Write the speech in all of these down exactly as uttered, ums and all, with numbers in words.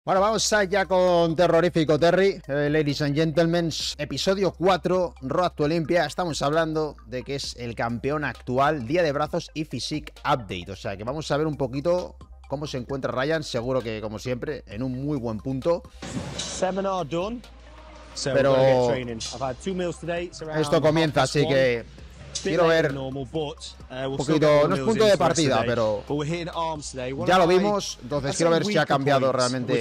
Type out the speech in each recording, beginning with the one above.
Bueno, vamos allá con Terrorífico Terry, eh, ladies and gentlemen, episodio cuatro, Road to Olympia. Estamos hablando de que es el campeón actual, día de brazos y physique update. O sea que vamos a ver un poquito cómo se encuentra Ryan. Seguro que, como siempre, en un muy buen punto. Seminar done. So Pero esto comienza, así que quiero ver un poquito, no es punto de partida, pero ya lo vimos, entonces quiero ver si ha cambiado realmente.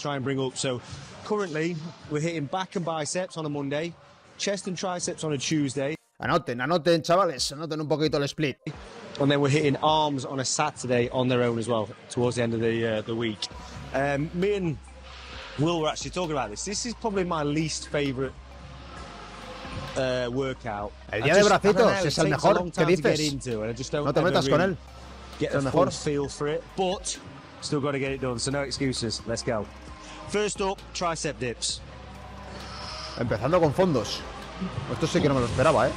Anoten, anoten, chavales, anoten un poquito el split. And then we're hitting arms on a Saturday on their own as well, towards the end of the uh, the week. Um, me and Will were actually talking about this. This is probably my least favourite uh, workout. El día de bracitos es el mejor. ¿Qué dices? No te metas con él. Get a full feel for it, but still got to get it done. So no excuses. Let's go. First up, tricep dips. Empezando con fondos. Esto sí que no me lo esperaba, ¿eh?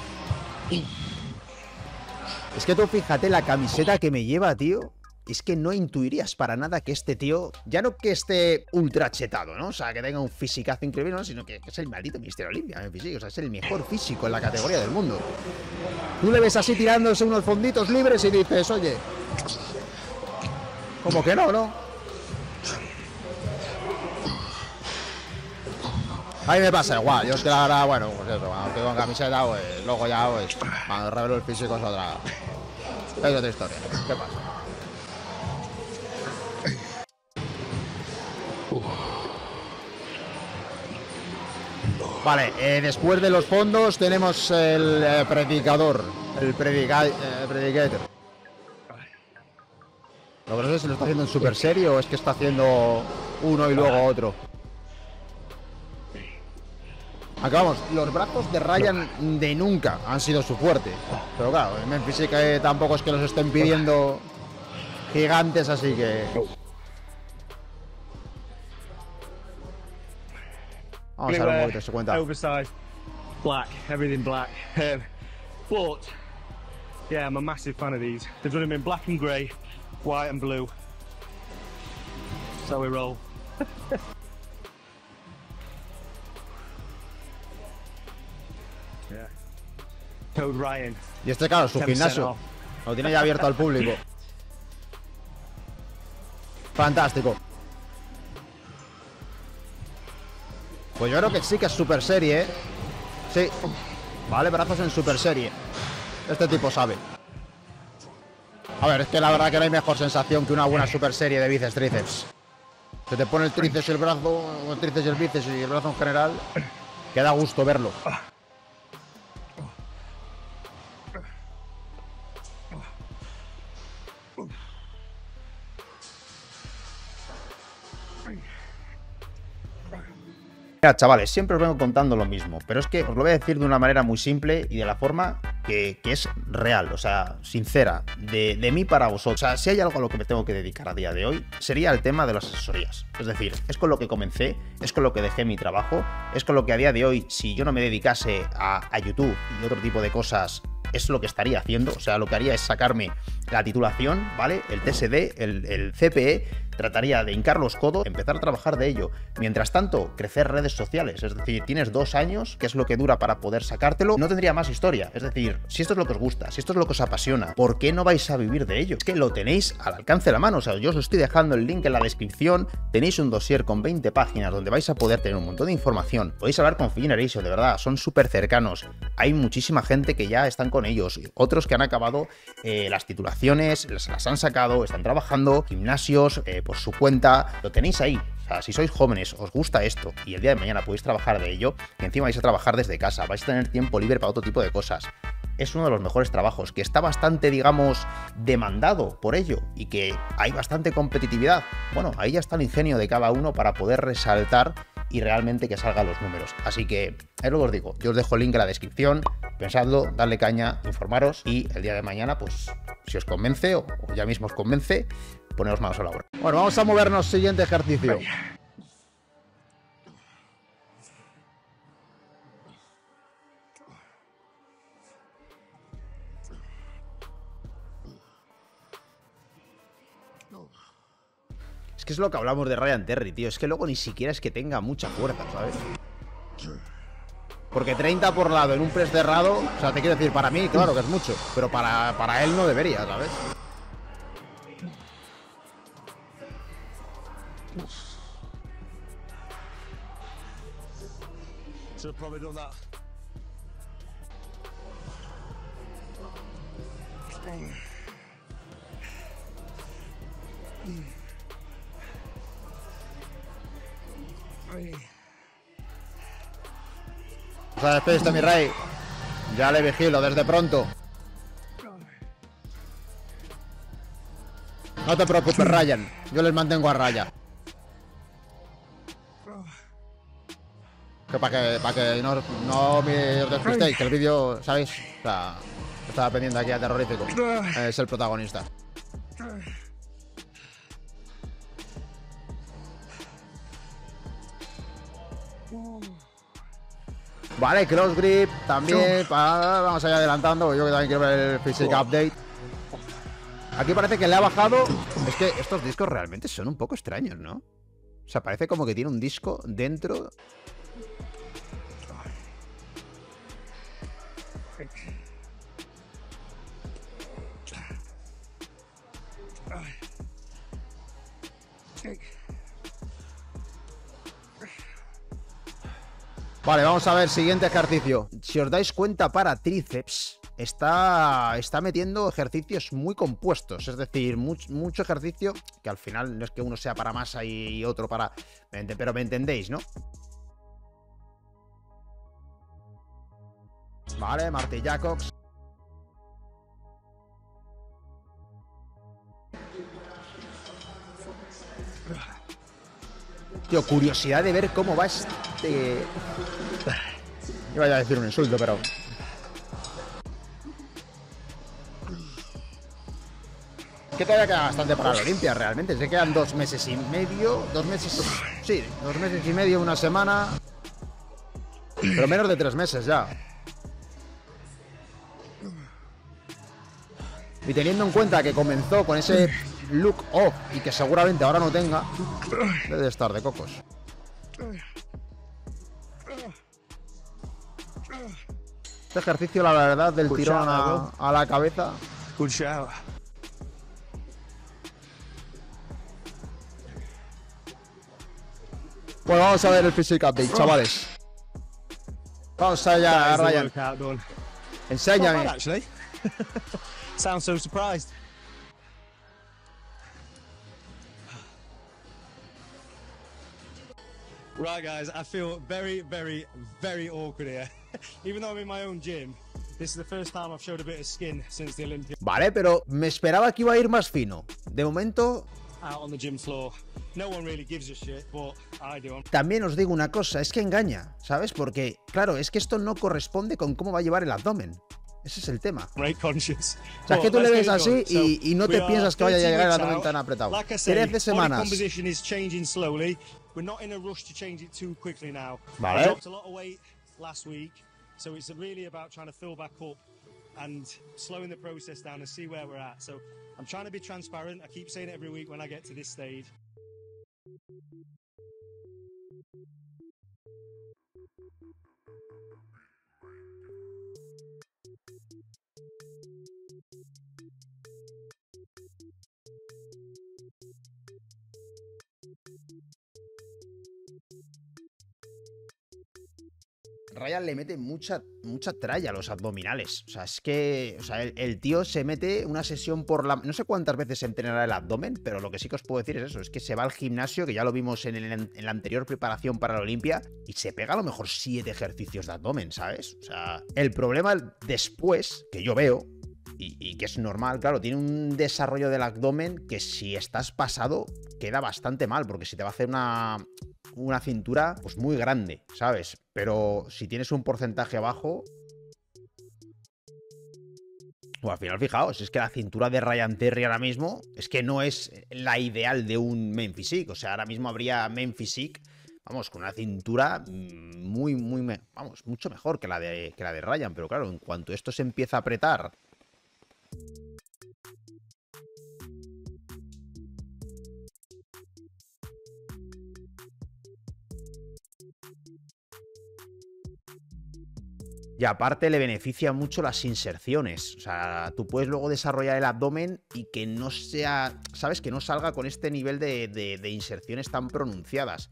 Es que tú fíjate la camiseta que me lleva, tío. Es que no intuirías para nada que este tío, ya no que esté ultra chetado, ¿no? O sea, que tenga un fisicazo increíble, ¿no? Sino que es el maldito Mister Olympia en físico. O sea, es el mejor físico en la categoría del mundo. Tú le ves así tirándose unos fonditos libres y dices, oye, como que no, ¿no? A mí me pasa igual. Yo es que la verdad, bueno, pues eso, cuando estoy con camiseta, pues luego ya, pues, cuando revelo el físico es otra, es otra historia. ¿Qué pasa? Vale, eh, después de los fondos tenemos el eh, predicador, el predica, eh, predicator. Lo que no sé si lo está haciendo en super serio o es que está haciendo uno y luego otro. Acabamos, los brazos de Ryan de nunca han sido su fuerte. Pero claro, en Memphis que tampoco es que los estén pidiendo gigantes, así que... Vamos a ver un poquito su cuenta. Oversized, black, everything black. Um, but yeah, I'm a massive fan of these. They've done them in black and grey, white and blue. So we roll. Yeah. Code Ryan. Y este, claro, su gimnasio lo tiene ya abierto al público. Fantástico. Pues yo creo que sí que es super serie, ¿eh? Sí. Vale, brazos en super serie. Este tipo sabe. A ver, es que la verdad que no hay mejor sensación que una buena super serie de bíceps tríceps. Se te pone el tríceps y el brazo, el tríceps y el bíceps y el brazo en general, que da gusto verlo. Mira, chavales, siempre os vengo contando lo mismo, pero es que os lo voy a decir de una manera muy simple y de la forma que, que es real, o sea, sincera, de, de mí para vosotros. O sea, si hay algo a lo que me tengo que dedicar a día de hoy, sería el tema de las asesorías. Es decir, es con lo que comencé, es con lo que dejé mi trabajo, es con lo que a día de hoy, si yo no me dedicase a, a YouTube y otro tipo de cosas, es lo que estaría haciendo. O sea, lo que haría es sacarme la titulación, ¿vale? El T S D, el, el C P E, trataría de hincar los codos, empezar a trabajar de ello. Mientras tanto, crecer redes sociales. Es decir, tienes dos años, que es lo que dura para poder sacártelo, no tendría más historia. Es decir, si esto es lo que os gusta, si esto es lo que os apasiona, ¿por qué no vais a vivir de ello? Es que lo tenéis al alcance de la mano. O sea, yo os estoy dejando el link en la descripción. Tenéis un dossier con veinte páginas donde vais a poder tener un montón de información. Podéis hablar con Fitgeneration, de verdad, son súper cercanos. Hay muchísima gente que ya están con ellos, otros que han acabado eh, las titulaciones, las, las han sacado, están trabajando, gimnasios, eh, por su cuenta, lo tenéis ahí. O sea, si sois jóvenes, os gusta esto y el día de mañana podéis trabajar de ello, y encima vais a trabajar desde casa, vais a tener tiempo libre para otro tipo de cosas. Es uno de los mejores trabajos, que está bastante, digamos, demandado por ello y que hay bastante competitividad. Bueno, ahí ya está el ingenio de cada uno para poder resaltar y realmente que salgan los números. Así que es lo que os digo, yo os dejo el link en la descripción, pensadlo, darle caña, informaros y el día de mañana, pues, si os convence o, o ya mismo os convence, poneros manos a la obra. Bueno, vamos a movernos, siguiente ejercicio. que es lo que hablamos de Ryan Terry, tío. Es que luego ni siquiera es que tenga mucha fuerza, ¿sabes? Porque treinta por lado en un press cerrado, o sea, te quiero decir, para mí, claro que es mucho, pero para, para él no debería, ¿sabes? Should have probably done that. O sea, despediste, mi rey. Ya le vigilo desde pronto. No te preocupes, Ryan. Yo les mantengo a raya. Que para que, para que no, no me os despistéis, que el vídeo, ¿sabéis? O sea, estaba pendiente aquí a Terrorífico. Es el protagonista. Vale, cross grip también. Para, vamos a ir adelantando. Yo que también quiero ver el physique update. Aquí parece que le ha bajado. Es que estos discos realmente son un poco extraños, ¿no? O sea, parece como que tiene un disco dentro. Vale, vamos a ver, siguiente ejercicio. Si os dais cuenta, para tríceps está, está metiendo ejercicios muy compuestos. Es decir, mucho, mucho ejercicio que al final no es que uno sea para masa y otro para... Pero me entendéis, ¿no? Vale, martillacox. Tío, curiosidad de ver cómo va este... Iba a decir un insulto, pero... Que todavía queda bastante para la Olimpia, realmente. Se quedan dos meses y medio... Dos meses... Sí, dos meses y medio, una semana... Pero menos de tres meses ya. Y teniendo en cuenta que comenzó con ese look off y que seguramente ahora no tenga, debe de estar de cocos. Este ejercicio, la verdad, del tirón a, a la cabeza. Good shout. Bueno, vamos a ver el physique update, chavales. Vamos allá, Ryan. Enséñame. Actually. Sound so surprised. Right, guys, I feel very, very, very awkward here. Even though I'm in my own gym, this is the first time I've showed a bit of skin since the Olympics. Vale, pero me esperaba que iba a ir más fino. De momento... Out on the gym floor. No one really gives a shit, but I do. También os digo una cosa, es que engaña, ¿sabes? Porque, claro, es que esto no corresponde con cómo va a llevar el abdomen. Ese es el tema. Right conscious. O sea, es que tú le ves así y, y no te piensas que vaya a llegar el abdomen tan apretado. Like I say, trece semanas. body composition is changing slowly. We're not in a rush to change it too quickly now. Vale. I dropped a lot of weight last week, so it's really about trying to fill back up and slowing the process down and see where we're at. So I'm trying to be transparent. I keep saying it every week when I get to this stage. Ryan le mete mucha, mucha tralla a los abdominales. O sea, es que o sea, el, el tío se mete una sesión por la... No sé cuántas veces entrenará el abdomen, pero lo que sí que os puedo decir es eso. Es que se va al gimnasio, que ya lo vimos en, el, en la anterior preparación para la Olimpia, y se pega a lo mejor siete ejercicios de abdomen, ¿sabes? O sea, el problema después, que yo veo, y, y que es normal, claro, tiene un desarrollo del abdomen que si estás pasado queda bastante mal, porque si te va a hacer una... una cintura pues muy grande, ¿sabes? Pero si tienes un porcentaje bajo, pues al final fijaos, es que la cintura de Ryan Terry ahora mismo es que no es la ideal de un main physique. O sea, ahora mismo habría main physique, vamos, con una cintura muy, muy, vamos, mucho mejor que la de, que la de Ryan. Pero claro, en cuanto esto se empieza a apretar... Y aparte le beneficia mucho las inserciones. O sea, tú puedes luego desarrollar el abdomen y que no sea, ¿sabes? Que no salga con este nivel de, de, de inserciones tan pronunciadas.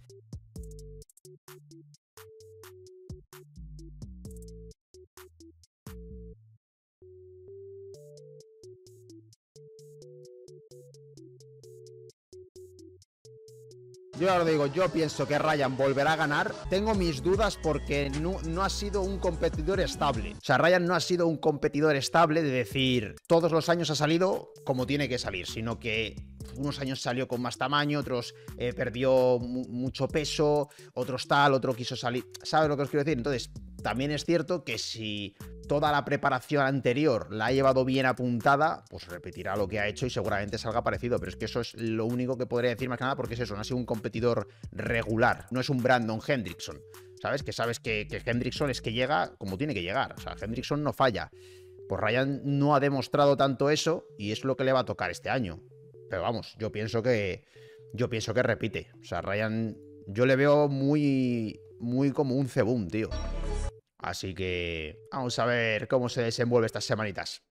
Yo ya lo digo, yo pienso que Ryan volverá a ganar. Tengo mis dudas porque no, no ha sido un competidor estable. O sea, Ryan no ha sido un competidor estable de decir, todos los años ha salido como tiene que salir, sino que unos años salió con más tamaño, otros eh, perdió mu mucho peso, otros tal, otro quiso salir. ¿Sabes lo que os quiero decir? Entonces, también es cierto que si toda la preparación anterior la ha llevado bien apuntada, pues repetirá lo que ha hecho y seguramente salga parecido. Pero es que eso es lo único que podría decir más que nada, porque es eso, no ha sido un competidor regular, no es un Brandon Hendrickson, ¿sabes? Que sabes que, que Hendrickson es que llega como tiene que llegar, o sea, Hendrickson no falla. Pues Ryan no ha demostrado tanto eso y es lo que le va a tocar este año. Pero vamos, yo pienso que yo pienso que repite. O sea, Ryan, yo le veo muy, muy como un cebum, tío. Así que vamos a ver cómo se desenvuelve estas semanitas.